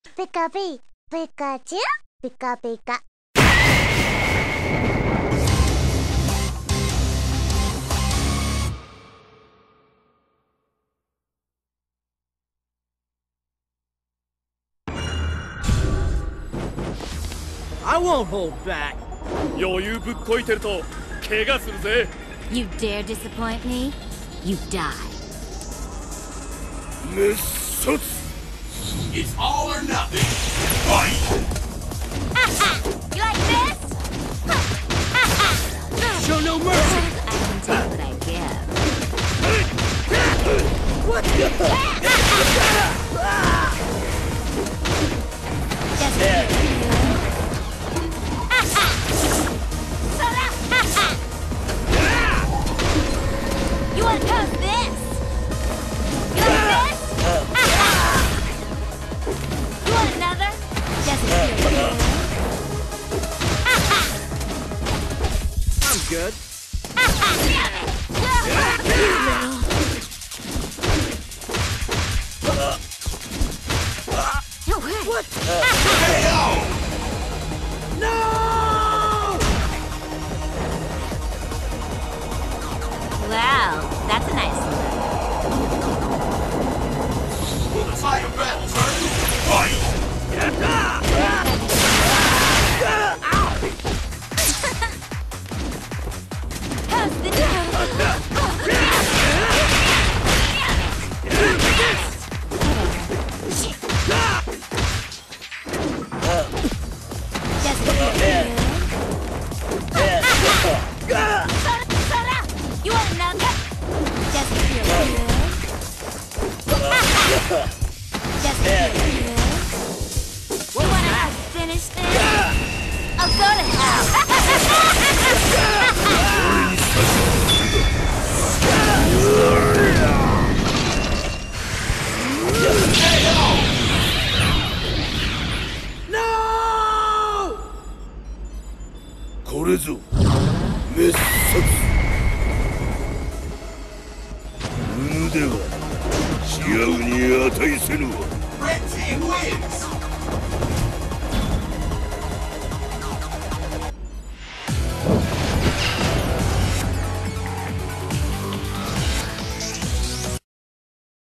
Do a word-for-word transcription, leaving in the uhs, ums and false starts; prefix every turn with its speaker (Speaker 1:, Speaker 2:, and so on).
Speaker 1: Pika Pika, Pikachu, Pika Pika.
Speaker 2: I won't hold back.
Speaker 3: 余裕ぶっこいてると怪我するぜ。
Speaker 4: You dare disappoint me? You die.
Speaker 5: It's all or nothing. Fight!
Speaker 4: You like this?
Speaker 2: Show no mercy.
Speaker 4: I can take what I give.
Speaker 2: What?
Speaker 4: Just you want to toast this? You like this? You want another? Doesn't feel good.
Speaker 2: I'm good.
Speaker 4: What?
Speaker 2: No!
Speaker 4: Wow, that's a nice one.
Speaker 5: Will the tide of battle turn? Fight!
Speaker 4: How's the You want another? Doesn't feel good. Doesn't feel good. You wanna help finish this? I'll go to hell.
Speaker 2: No!
Speaker 3: これぞ滅殺。無では試合に値せぬわ。
Speaker 5: Red team wins!